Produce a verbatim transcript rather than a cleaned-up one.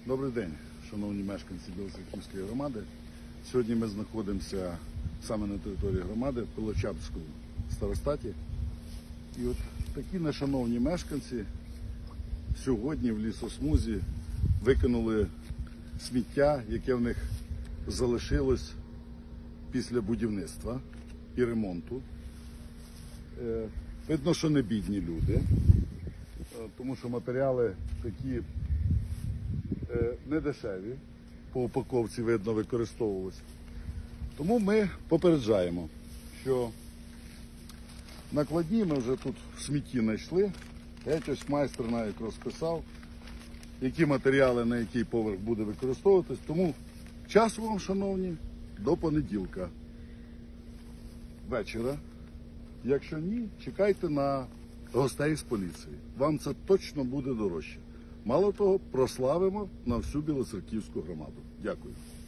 Добрий день, шановні мешканці Білоцерківської громади. Сьогодні ми знаходимося саме на території громади в Пилочапському старостаті. І от такі нешановні мешканці сьогодні в лісосмузі викинули сміття, яке в них залишилось після будівництва і ремонту. Видно, що не бідні люди, тому що матеріали такі недешеві, по упаковці видно використовувалися. Тому ми попереджаємо, що накладні ми вже тут в смітті знайшли. Геть ось майстер навіть розписав, які матеріали на який поверх буде використовуватись. Тому часу вам, шановні, до понеділка вечора. Якщо ні, чекайте на гостей з поліції. Вам це точно буде дорожче. Мало того, прославимо на всю Білоцерківську громаду. Дякую.